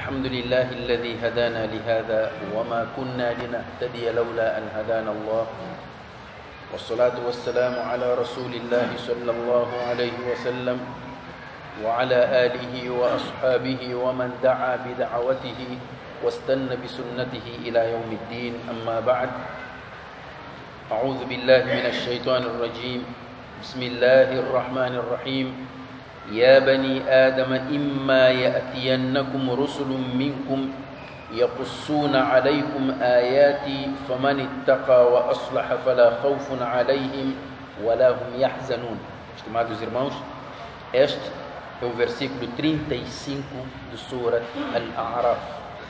الحمد لله الذي هدانا لهذا وما كنا لنهتدي لولا أن هدانا الله والصلاة والسلام على رسول الله صلى الله عليه وسلم وعلى آله وأصحابه ومن دعا بدعوته واستنى بسنته إلى يوم الدين. أما بعد، أعوذ بالله من الشيطان الرجيم. بسم الله الرحمن الرحيم. يا بني آدم إما يأتينكم رسل منكم يقصون عليكم آياتي فمن اتقى وأصلح فلا خوف عليهم ولا هم يحزنون. Estimados irmãos, este é o versículo 35 do Surat Al-A'raf.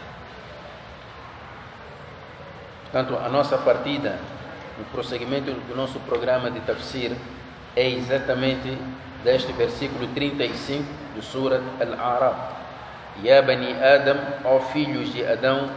Portanto, a nossa partida, no prosseguimento do nosso programa de tafsir, é exatamente deste versículo 35 do Surat Al-A'raf. Ya Bani Adam, ó filhos de Adão,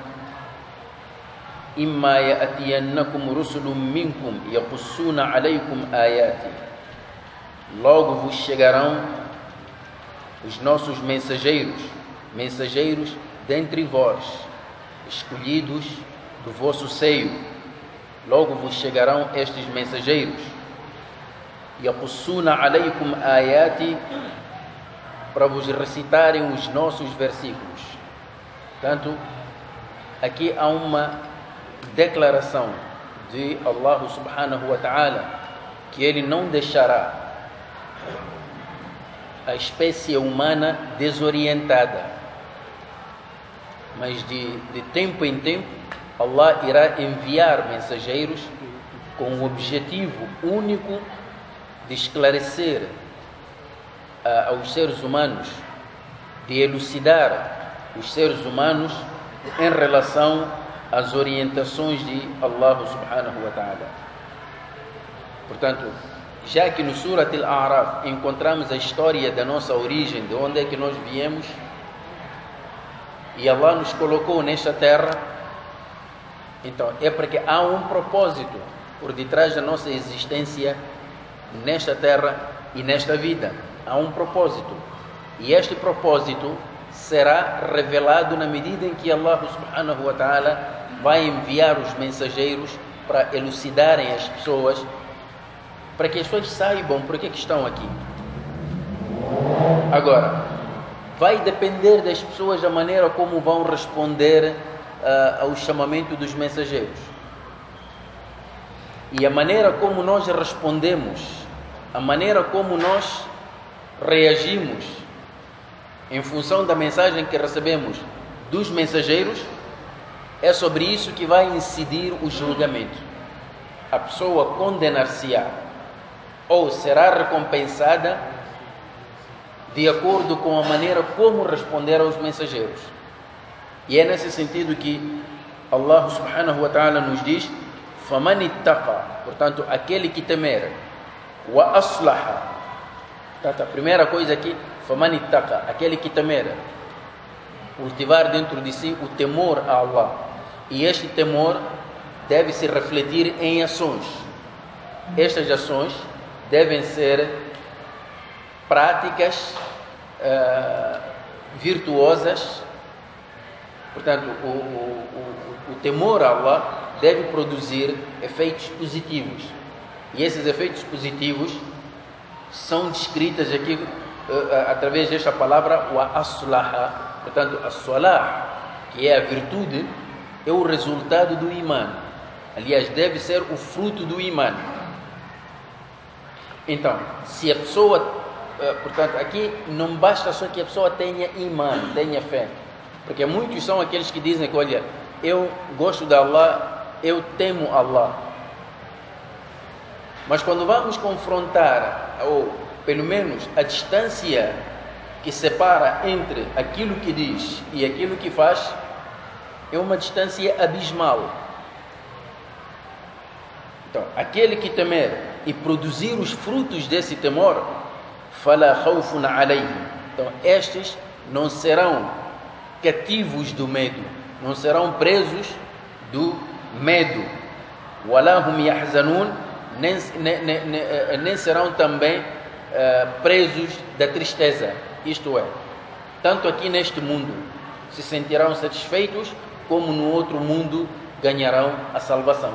imma ya'tiyannakum rusulun minkum yaqussuna alaykum ayati. Logo vos chegarão os nossos mensageiros dentre vós, escolhidos do vosso seio. Logo vos chegarão estes mensageiros. Yaqussuna alaykum ayati, para vos recitarem os nossos versículos. Portanto, aqui há uma declaração de Allah subhanahu wa ta'ala que Ele não deixará a espécie humana desorientada, mas de tempo em tempo Allah irá enviar mensageiros com o objetivo único de esclarecer aos seres humanos, de elucidar os seres humanos em relação às orientações de Allah subhanahu wa ta'ala. Portanto, já que no Surat Al-A'raf encontramos a história da nossa origem, de onde é que nós viemos, e Allah nos colocou nesta terra, então é porque há um propósito por detrás da nossa existência nesta terra e nesta vida. Há um propósito, e este propósito será revelado na medida em que Allah subhanahu wa ta'ala vai enviar os mensageiros para elucidarem as pessoas, para que as pessoas saibam por que estão aqui. Agora, vai depender das pessoas a maneira como vão responder ao chamamento dos mensageiros. E a maneira como nós respondemos, a maneira como nós reagimos em função da mensagem que recebemos dos mensageiros, é sobre isso que vai incidir o julgamento. A pessoa condenar-se-á ou será recompensada de acordo com a maneira como responder aos mensageiros. E é nesse sentido que Allah subhanahu wa ta'ala nos diz: faman ittaqa, portanto, aquele que temer, wa aslaha. Portanto, a primeira coisa aqui, faman ittaqa, aquele que temer, cultivar dentro de si o temor a Allah. E este temor deve se refletir em ações. Estas ações devem ser práticas virtuosas. Portanto, o temor a Allah deve produzir efeitos positivos. E esses efeitos positivos são descritas aqui através desta palavra wa aslaha. Portanto, as-salah, que é a virtude, é o resultado do iman. Aliás, deve ser o fruto do iman. Então, se a pessoa, portanto, aqui não basta só que a pessoa tenha iman, tenha fé, porque muitos são aqueles que dizem que, olha, eu gosto de Allah, eu temo Allah. Mas quando vamos confrontar, ou pelo menos a distância que separa entre aquilo que diz e aquilo que faz, é uma distância abismal. Então, aquele que temer e produzir os frutos desse temor, fala khawfun alayhim. Então, estes não serão cativos do medo, não serão presos do medo. Wala hum yahzanun, nem serão também presos da tristeza. Isto é, tanto aqui neste mundo se sentirão satisfeitos, como no outro mundo ganharão a salvação.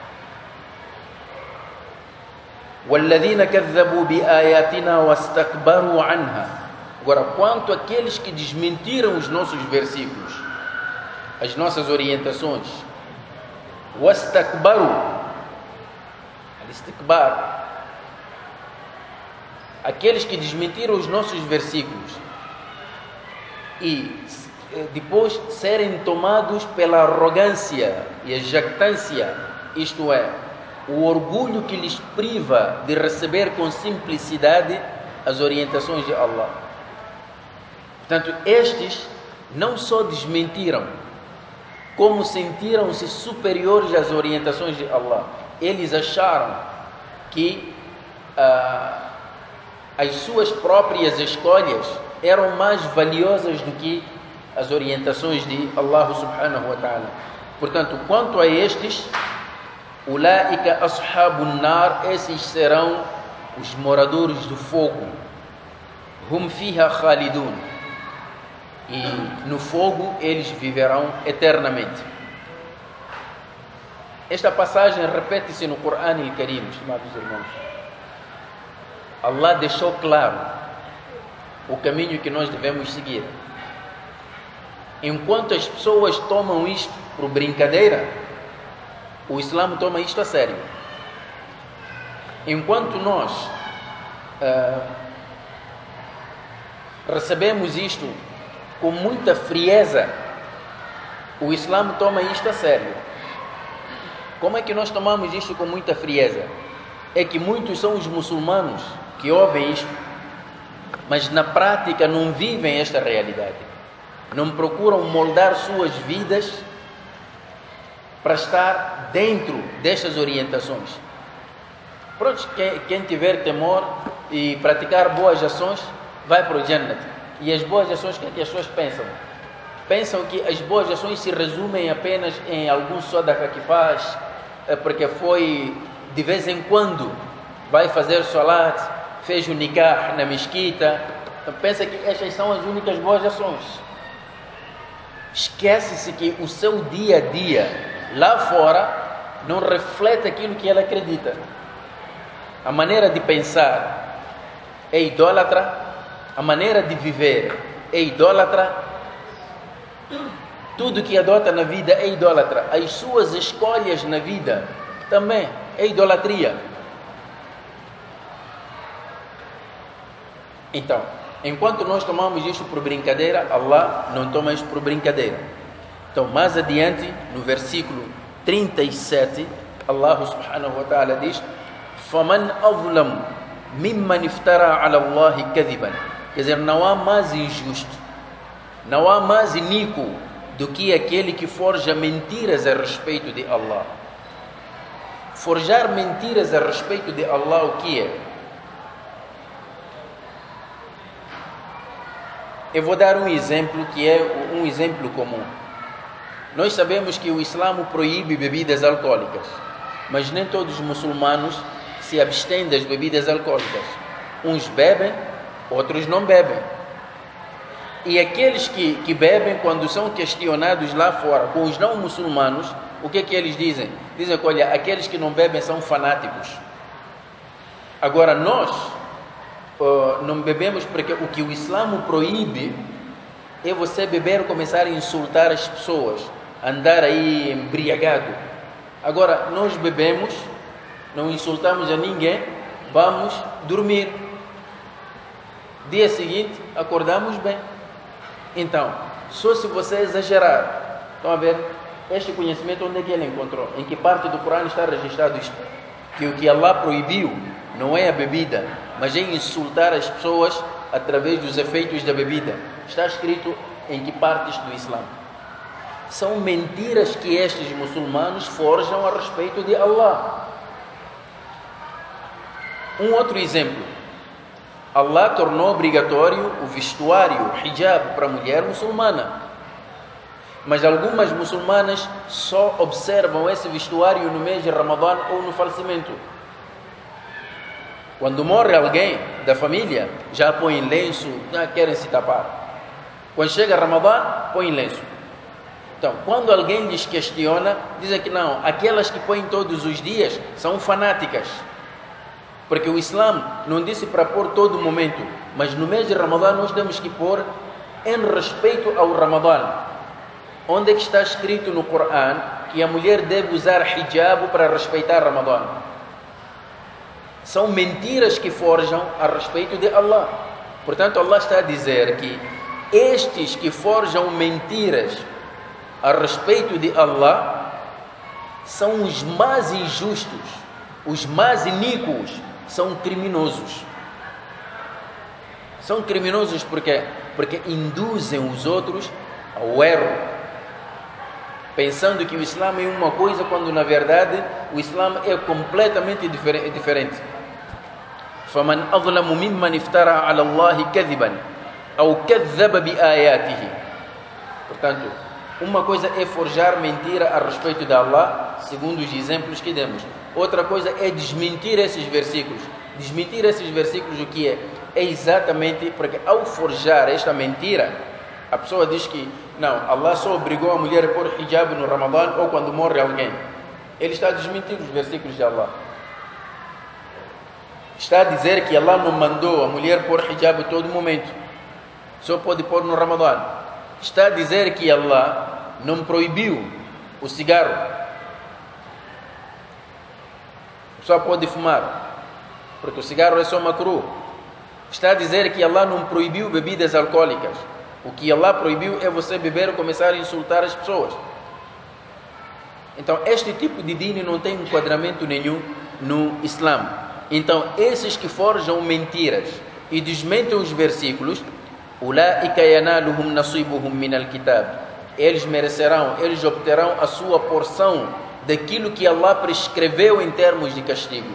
وَالَّذِينَ كَذَّبُوا بِآيَاتِنَا وَاسْتَكْبَرُوا عَنْهَا. Agora, quanto àqueles que desmentiram os nossos versículos, as nossas orientações, وَاسْتَكْبَرُوا, al-istikbar, aqueles que desmentiram os nossos versículos e depois serem tomados pela arrogância e a jactância, isto é, o orgulho que lhes priva de receber com simplicidade as orientações de Allah. Portanto, estes não só desmentiram, como sentiram-se superiores às orientações de Allah. Eles acharam que as suas próprias escolhas eram mais valiosas do que as orientações de Allah subhanahu wa ta'ala. Portanto, quanto a estes, ulaika ashabun nar, esses serão os moradores do fogo. Hum fiha khalidun, e no fogo eles viverão eternamente. Esta passagem repete-se no Corão al-Karim, estimados irmãos. Allah deixou claro o caminho que nós devemos seguir. Enquanto as pessoas tomam isto por brincadeira, o Islã toma isto a sério. Enquanto nós recebemos isto com muita frieza, o Islã toma isto a sério. Como é que nós tomamos isto com muita frieza? É que muitos são os muçulmanos que ouvem isto, mas na prática não vivem esta realidade, não procuram moldar suas vidas para estar dentro destas orientações. Pronto, quem tiver temor e praticar boas ações vai para o Jannat. E as boas ações, o que as pessoas pensam? Pensam que as boas ações se resumem apenas em algum sadaqa que faz, porque foi de vez em quando vai fazer salat, fez o nikah na mesquita. Então pensa que estas são as únicas boas ações. Esquece-se que o seu dia a dia lá fora não reflete aquilo que ela acredita. A maneira de pensar é idólatra, a maneira de viver é idólatra, tudo que adota na vida é idólatra, as suas escolhas na vida também é idolatria. Então, enquanto nós tomamos isto por brincadeira, Allah não toma isto por brincadeira. Então, mais adiante, no versículo 37, Allah subhanahu wa ta'ala diz: فَمَنْ أَظْلَمُ مِمَّنْ افترى على الله كذبا. Quer dizer, não há mais injusto, não há mais iníquo do que aquele que forja mentiras a respeito de Allah. Forjar mentiras a respeito de Allah, o que é? Eu vou dar um exemplo que é um exemplo comum. Nós sabemos que o Islã proíbe bebidas alcoólicas, mas nem todos os muçulmanos se abstêm das bebidas alcoólicas. Uns bebem, outros não bebem. E aqueles que bebem, quando são questionados lá fora com os não muçulmanos, o que é que eles dizem? Dizem que, olha, aqueles que não bebem são fanáticos. Agora nós não bebemos porque o que o Islã proíbe é você beber e começar a insultar as pessoas, andar aí embriagado. Agora nós bebemos, não insultamos a ninguém, vamos dormir. Dia seguinte acordamos bem. Então, só se você exagerar. Estão a ver? Este conhecimento, onde é que ele encontrou? Em que parte do Corão está registrado isto? Que o que Allah proibiu não é a bebida, mas é insultar as pessoas através dos efeitos da bebida. Está escrito em que partes do Islã? São mentiras que estes muçulmanos forjam a respeito de Allah. Um outro exemplo. Allah tornou obrigatório o vestuário, o hijab, para a mulher muçulmana. Mas algumas muçulmanas só observam esse vestuário no mês de Ramadã ou no falecimento. Quando morre alguém da família, já põem lenço, já querem se tapar. Quando chega Ramadã, põe lenço. Então, quando alguém lhes questiona, dizem que não, aquelas que põem todos os dias são fanáticas. Porque o Islã não disse para pôr todo momento, mas no mês de Ramadã nós temos que pôr em respeito ao Ramadã. Onde é que está escrito no Corão que a mulher deve usar hijab para respeitar Ramadã? São mentiras que forjam a respeito de Allah. Portanto, Allah está a dizer que estes que forjam mentiras a respeito de Allah são os mais injustos, os mais iníquos, são criminosos. São criminosos porque induzem os outros ao erro, pensando que o Islã é uma coisa, quando na verdade o Islã é completamente diferente. فَمَنْ أَظْلَمُ مِمَّنْ افترى على الله كذبا أو كذب بآياته. Portanto, uma coisa é forjar mentira a respeito de Allah, segundo os exemplos que demos. Outra coisa é desmentir esses versículos. Desmentir esses versículos, o que é? É exatamente porque ao forjar esta mentira, a pessoa diz que não, Allah só obrigou a mulher a pôr hijab no Ramadã ou quando morre alguém. Ele está a desmentir os versículos de Allah. Está a dizer que Allah não mandou a mulher pôr hijab a todo momento, só pode pôr no Ramadã. Está a dizer que Allah não proibiu o cigarro, só pode fumar, porque o cigarro é só makruh. Está a dizer que Allah não proibiu bebidas alcoólicas. O que Allah proibiu é você beber ou começar a insultar as pessoas. Então, este tipo de dini não tem enquadramento nenhum no Islã. Então, esses que forjam mentiras e desmentem os versículos, ulaika yanaluhum nasibuhum min al-kitab, eles merecerão, eles obterão a sua porção daquilo que Allah prescreveu em termos de castigo.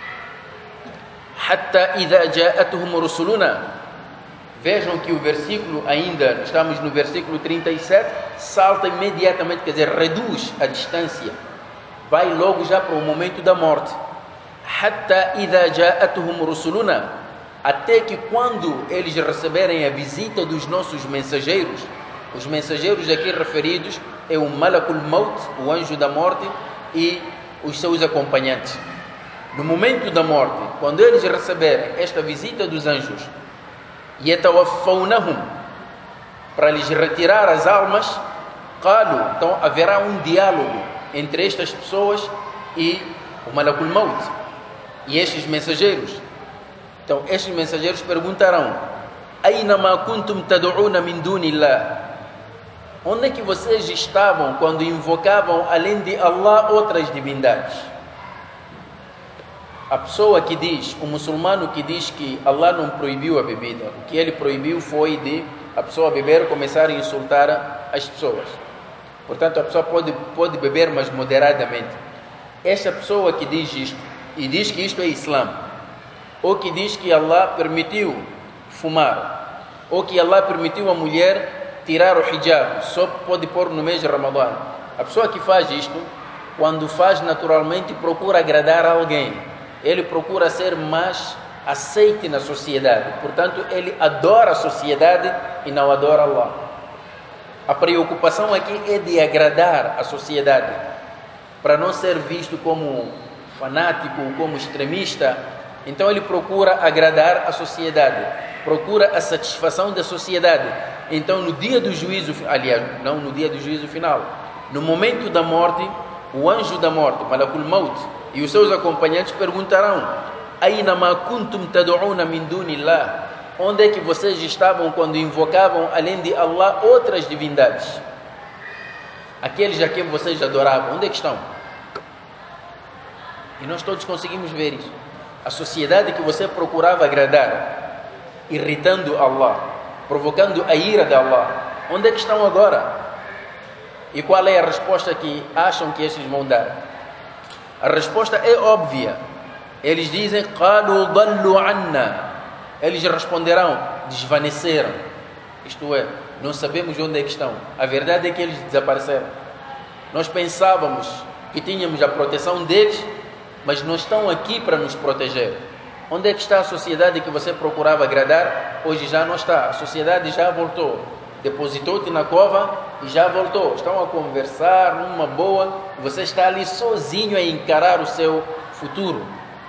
Hatta idha ja'atuhum rusuluna. Vejam que o versículo, ainda estamos no versículo 37, salta imediatamente, quer dizer, reduz a distância, vai logo já para o momento da morte. Hatta idha ja'atuhum rusuluna, até que quando eles receberem a visita dos nossos mensageiros, os mensageiros aqui referidos é o Malakul Maut, o anjo da morte, e os seus acompanhantes. No momento da morte, quando eles receberem esta visita dos anjos, yatawaffawnahum, para lhes retirar as almas, qalu, então haverá um diálogo entre estas pessoas e o Malakul Maut e estes mensageiros. Então estes mensageiros perguntarão: Aina ma kuntum tad'una min dunillah? Onde é que vocês estavam quando invocavam além de Allah outras divindades? A pessoa que diz, o muçulmano que diz que Allah não proibiu a bebida, o que ele proibiu foi de a pessoa beber e começar a insultar as pessoas. Portanto, a pessoa pode beber, mas moderadamente. Esta pessoa que diz isto, e diz que isto é Islã, ou que diz que Allah permitiu fumar, ou que Allah permitiu a mulher tirar o hijab, só pode pôr no mês de Ramadã. A pessoa que faz isto, quando faz naturalmente, procura agradar a alguém. Ele procura ser mais aceite na sociedade. Portanto, ele adora a sociedade e não adora Allah. A preocupação aqui é de agradar a sociedade, para não ser visto como fanático, como extremista. Então ele procura agradar a sociedade, procura a satisfação da sociedade. Então no dia do juízo, aliás, não no dia do juízo final, no momento da morte, o anjo da morte, Malakul Maut, e os seus acompanhantes perguntarão: Aina ma kuntum tad'una min dunillah? Onde é que vocês estavam quando invocavam além de Allah outras divindades? Aqueles a quem vocês adoravam, onde é que estão? E nós todos conseguimos ver isso. A sociedade que você procurava agradar, irritando Allah, provocando a ira de Allah, onde é que estão agora? E qual é a resposta que acham que estes vão dar? A resposta é óbvia. Eles dizem: qalu dallu anna. Eles responderão: desvaneceram. Isto é, não sabemos onde é que estão. A verdade é que eles desapareceram. Nós pensávamos que tínhamos a proteção deles, mas não estão aqui para nos proteger. Onde é que está a sociedade que você procurava agradar? Hoje já não está. A sociedade já voltou. depositou-te na cova e já voltou. Estão a conversar numa boa, você está ali sozinho a encarar o seu futuro.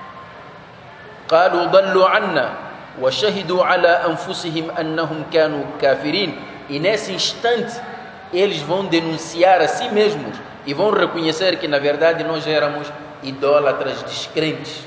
قالوا ضلوا عنا وشهدوا على أنفسهم أنهم كانوا كافرين. E nesse instante eles vão denunciar a si mesmos e vão reconhecer que na verdade nós éramos idólatras descrentes.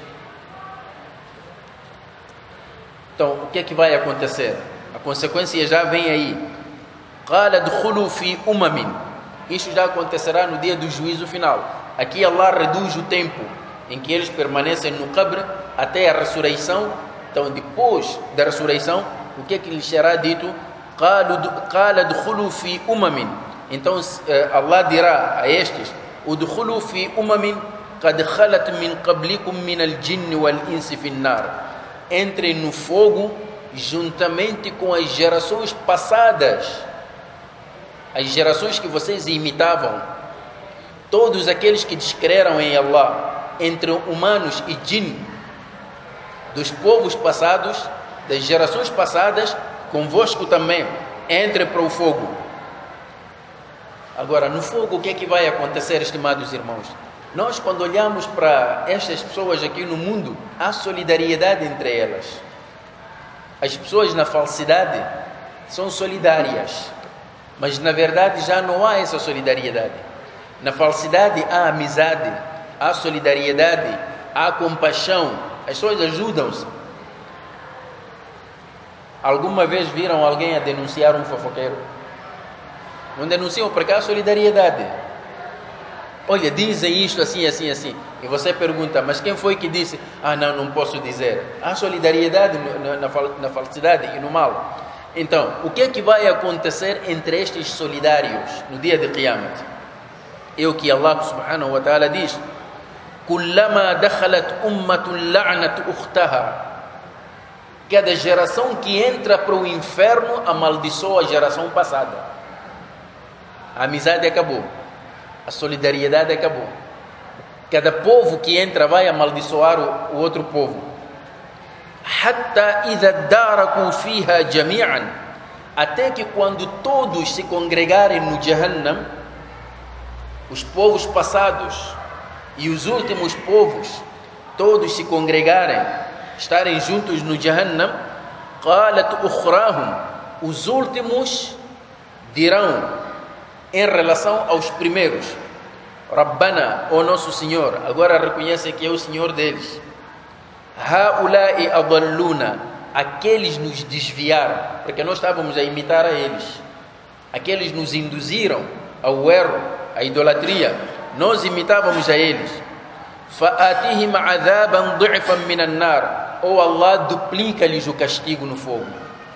Então, o que é que vai acontecer? A consequência já vem aí. قال ادخلوا في أمم. Isto já acontecerá no dia do juízo final. Aqui Allah reduz o tempo em que eles permanecem no qabr até a ressurreição. Então, depois da ressurreição, o que é que lhes será dito? قال ادخلوا في أمم. Então Allah dirá a estes: ادخلوا في أمم قد خلت من قبلكم من الجن والإنس في النار. Entrem no fogo juntamente com as gerações passadas, as gerações que vocês imitavam, todos aqueles que descreram em Allah, entre humanos e jinn, dos povos passados, das gerações passadas, convosco também, entre para o fogo. Agora, no fogo, o que é que vai acontecer, estimados irmãos? Nós, quando olhamos para estas pessoas aqui no mundo, há solidariedade entre elas. As pessoas na falsidade são solidárias, mas na verdade já não há essa solidariedade. Na falsidade há amizade, há solidariedade, há compaixão, as pessoas ajudam-se. Alguma vez viram alguém a denunciar um fofoqueiro? Não denunciam porque há solidariedade. Olha, dizem isto assim, assim, assim. E você pergunta, mas quem foi que disse? Não posso dizer. Há solidariedade na falsidade e no mal. Então, o que é que vai acontecer entre estes solidários no dia de Qiyamah? É o que Allah subhanahu wa ta'ala diz: كُلَّمَا دَخَلَتْ أُمَّةٌ لَعْنَتْ أُخْتَهَا. Cada geração que entra para o inferno amaldiçoa a geração passada. A amizade acabou. A solidariedade acabou. Cada povo que entra vai amaldiçoar o outro povo. حتى إذا اداركوا فيها جميعا. Até que quando todos se congregarem no Jahannam, os povos passados e os últimos povos, todos se congregarem, estarem juntos no Jahannam, قالت أخراهم. Os últimos dirão em relação aos primeiros: Rabbana, ó nosso Senhor. Agora reconhecem que é o Senhor deles. Haulai adalluna. Aqueles nos desviaram, porque nós estávamos a imitar a eles. Aqueles nos induziram ao erro, à idolatria. Nós imitávamos a eles. Fa'atihim adhaban du'fan minan nar. Ou Allah duplica-lhes o castigo no fogo.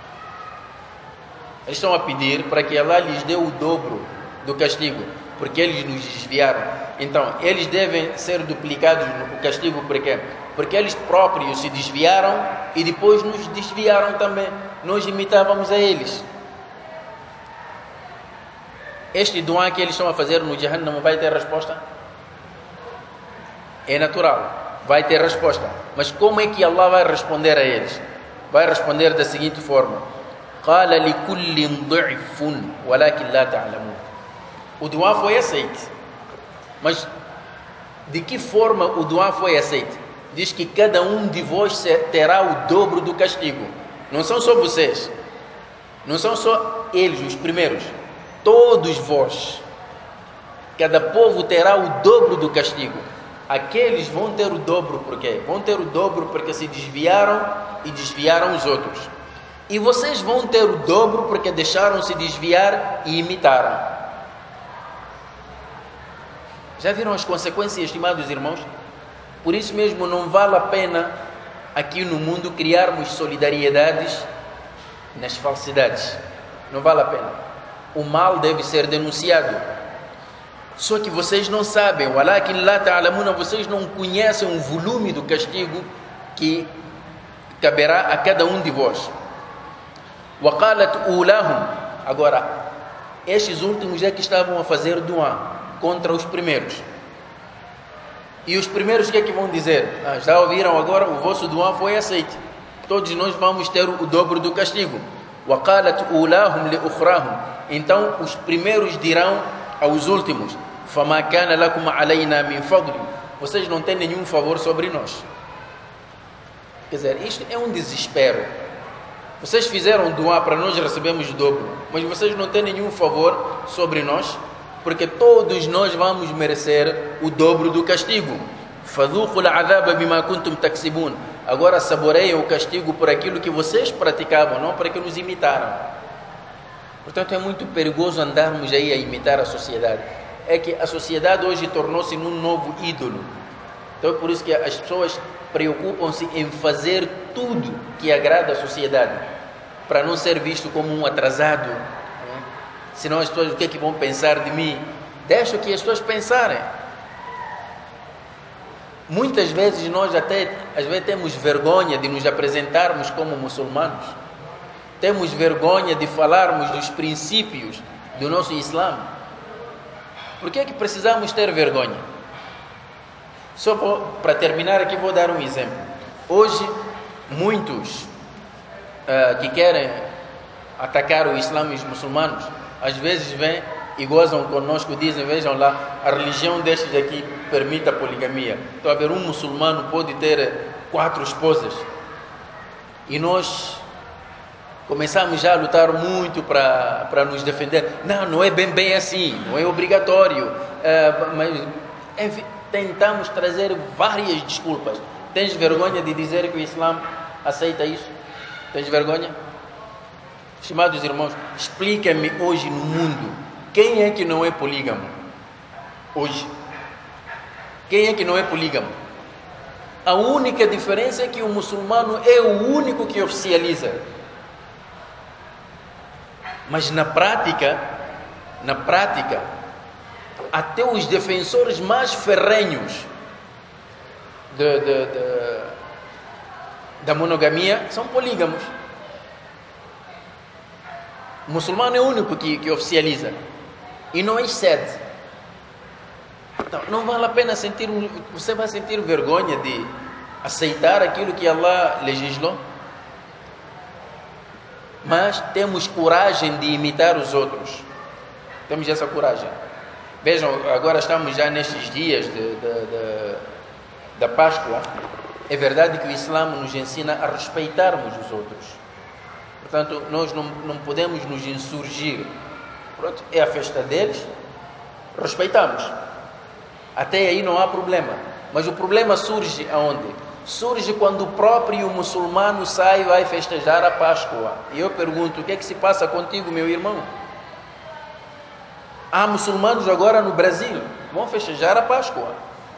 Eles estão a pedir para que Allah lhes dê o dobro do castigo, porque eles nos desviaram. Então, eles devem ser duplicados no castigo, por quê? Porque eles próprios se desviaram e depois nos desviaram também. Nós imitávamos a eles. Este duá que eles estão a fazer no Jahannam vai ter resposta? É natural, vai ter resposta. Mas como é que Allah vai responder a eles? Vai responder da seguinte forma: قال لكل ضعف ولكن لا تعلمون. O duá foi aceito. Mas de que forma o duá foi aceito? Diz que cada um de vós terá o dobro do castigo. Não são só vocês. Não são só eles, os primeiros. Todos vós. Cada povo terá o dobro do castigo. Aqueles vão ter o dobro por quê? Vão ter o dobro porque se desviaram e desviaram os outros. E vocês vão ter o dobro porque deixaram se desviar e imitaram. Já viram as consequências, estimados irmãos? Por isso mesmo não vale a pena aqui no mundo criarmos solidariedades nas falsidades. Não vale a pena. O mal deve ser denunciado. Só que vocês não sabem, walakin la ta'lamuna, vocês não conhecem o volume do castigo que caberá a cada um de vós. Waqalat ulahum. Agora, estes últimos é que estavam a fazer duá contra os primeiros. E os primeiros o que é que vão dizer? Já ouviram agora? O vosso duá foi aceito. Todos nós vamos ter o dobro do castigo. وَقَالَتْ أُولَاهُمْ لِأُخْرَاهُمْ. Então os primeiros dirão aos últimos: فَمَا كَانَ لَكُمْ عَلَيْنَا مِنْ فَضْلٍ. Vocês não têm nenhum favor sobre nós. Quer dizer, isto é um desespero. Vocês fizeram doar para nós, recebemos o dobro, mas vocês não têm nenhum favor sobre nós, porque todos nós vamos merecer o dobro do castigo. فَذُوقُوا الْعَذَابَ بِمَا كُنْتُمْ تَكْسِبُونَ. Agora saboreiam o castigo por aquilo que vocês praticavam, não por aquilo que nos imitaram. Portanto, é muito perigoso andarmos aí a imitar a sociedade. É que a sociedade hoje tornou-se num novo ídolo. Então é por isso que as pessoas preocupam-se em fazer tudo que agrada a sociedade, para não ser visto como um atrasado, né? Senão as pessoas, o que é que vão pensar de mim? Deixa que as pessoas pensarem. Muitas vezes nós até, às vezes, temos vergonha de nos apresentarmos como muçulmanos. Temos vergonha de falarmos dos princípios do nosso Islã. Por que é que precisamos ter vergonha? Só para terminar aqui vou dar um exemplo. Hoje, muitos que querem atacar o Islã e os muçulmanos, às vezes vêm e gozam conosco, dizem: vejam lá, a religião destes aqui permite a poligamia. Então, a ver, um muçulmano pode ter 4 esposas. E nós começamos já a lutar muito para nos defender. Não é bem assim, não é obrigatório. Mas, enfim, tentamos trazer várias desculpas. Tens vergonha de dizer que o Islã aceita isso? Tens vergonha? Estimados irmãos, explica-me hoje no mundo, quem é que não é polígamo? Hoje. Quem é que não é polígamo? A única diferença é que o muçulmano é o único que oficializa. Mas na prática, até os defensores mais ferrenhos da monogamia são polígamos. O muçulmano é o único que oficializa e não excede. Então, não vale a pena você vai sentir vergonha de aceitar aquilo que Allah legislou? Mas temos coragem de imitar os outros. Temos essa coragem. Vejam, agora estamos já nestes dias da Páscoa. É verdade que o Islã nos ensina a respeitarmos os outros. Portanto, nós não podemos nos insurgir. Pronto, é a festa deles, respeitamos. Até aí não há problema. Mas o problema surge aonde? Surge quando o próprio muçulmano sai e vai festejar a Páscoa. E eu pergunto: o que é que se passa contigo, meu irmão? Há muçulmanos agora no Brasil, vão festejar a Páscoa.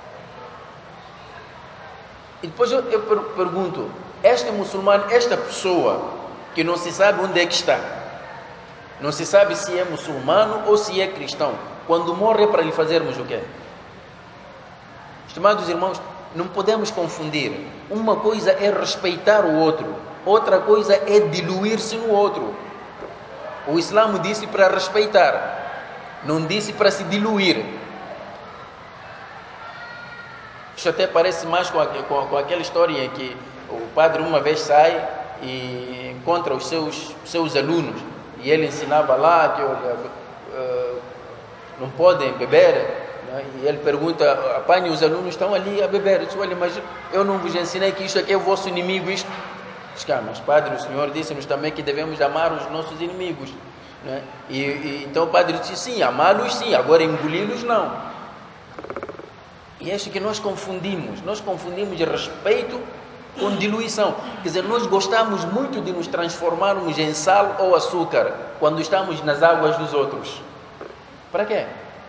E depois eu pergunto: este muçulmano, esta pessoa que não se sabe onde é que está, não se sabe se é muçulmano ou se é cristão, quando morre é para lhe fazermos o quê? Estimados irmãos, não podemos confundir. Uma coisa é respeitar o outro, outra coisa é diluir-se no outro. O Islã disse para respeitar, não disse para se diluir. Isso até parece mais com aquela história em que o padre uma vez sai e encontra os seus alunos e ele ensinava lá que não podem beber. E ele pergunta: apanha, os alunos estão ali a beber. Eu disse: olha, mas eu não vos ensinei que isto aqui é o vosso inimigo, isto. Diz: mas padre, o senhor disse-nos também que devemos amar os nossos inimigos, né? Então o padre disse: sim, amá-los sim, agora engoli-los não. E é isso que nós confundimos respeito com diluição. Quer dizer, nós gostamos muito de nos transformarmos em sal ou açúcar quando estamos nas águas dos outros. Para quê?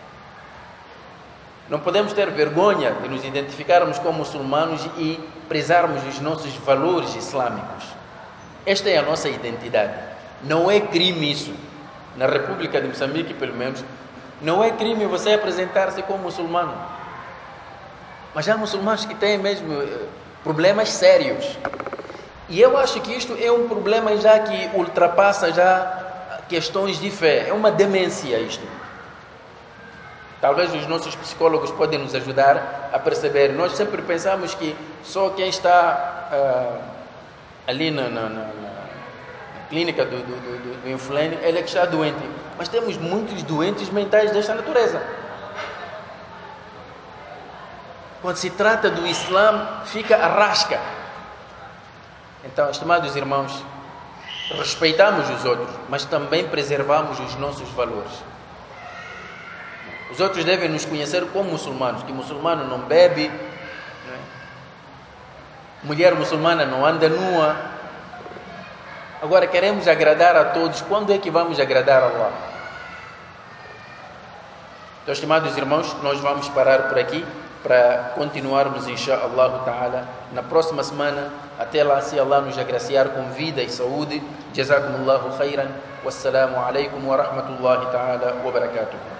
Não podemos ter vergonha de nos identificarmos como muçulmanos e prezarmos os nossos valores islâmicos. Esta é a nossa identidade. Não é crime isso. Na República de Moçambique, pelo menos, não é crime você apresentar-se como muçulmano. Mas há muçulmanos que têm mesmo problemas sérios. E eu acho que isto é um problema já que ultrapassa já questões de fé. É uma demência isto. Talvez os nossos psicólogos podem nos ajudar a perceber. Nós sempre pensamos que só quem está ali clínica do influente, ele é que está doente. Mas temos muitos doentes mentais desta natureza. Quando se trata do Islã, fica a rasca. Então, estimados irmãos, respeitamos os outros, mas também preservamos os nossos valores. Os outros devem nos conhecer como muçulmanos, que muçulmano não bebe, né? Mulher muçulmana não anda nua. Agora queremos agradar a todos. Quando é que vamos agradar a Allah? Então, estimados irmãos, nós vamos parar por aqui para continuarmos, inshaAllah ta'ala, na próxima semana. Até lá, se Allah nos agraciar com vida e saúde. Jazakumullahu khairan. Wassalamu alaikum wa rahmatullahi ta'ala wa barakatuh.